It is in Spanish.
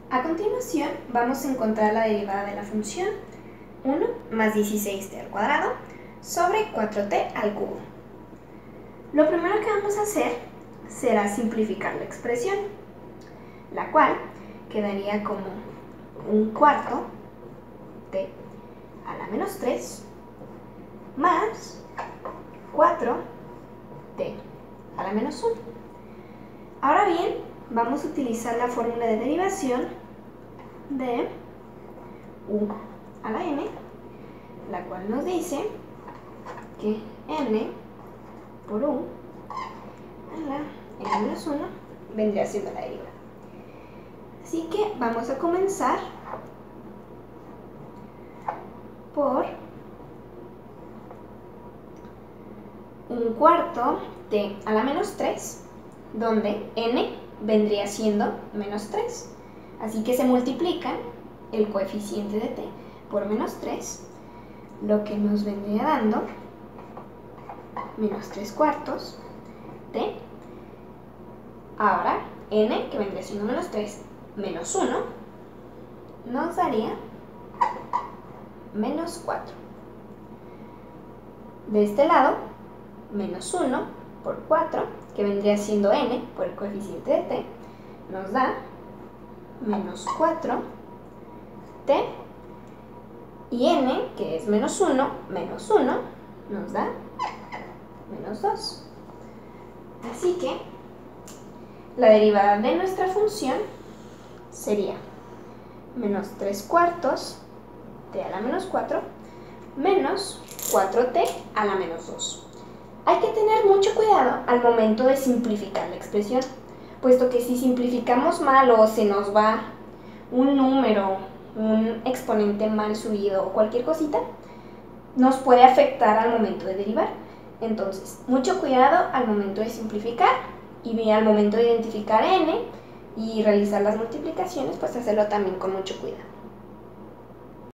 A continuación vamos a encontrar la derivada de la función 1 más 16t al cuadrado sobre 4t al cubo. Lo primero que vamos a hacer será simplificar la expresión, la cual quedaría como un cuarto t a la menos 3 más 4t a la menos 1. Ahora bien, vamos a utilizar la fórmula de derivación de u a la n, la cual nos dice que n por u a la n menos 1 vendría siendo la derivada. Así que vamos a comenzar por un cuarto t a la menos 3, donde n vendría siendo menos 3. Así que se multiplica el coeficiente de t por menos 3, lo que nos vendría dando menos 3 cuartos t. Ahora, n, que vendría siendo menos 3, menos 1, nos daría menos 4. De este lado, menos 1 por 4, que vendría siendo n por el coeficiente de t, nos da menos 4t, y n, que es menos 1, nos da menos 2. Así que la derivada de nuestra función sería menos 3 cuartos t a la menos 4 menos 4t a la menos 2. Hay que tener mucho cuidado al momento de simplificar la expresión, puesto que si simplificamos mal o se nos va un número, un exponente mal subido o cualquier cosita, nos puede afectar al momento de derivar. Entonces, mucho cuidado al momento de simplificar y al momento de identificar n y realizar las multiplicaciones, pues hacerlo también con mucho cuidado.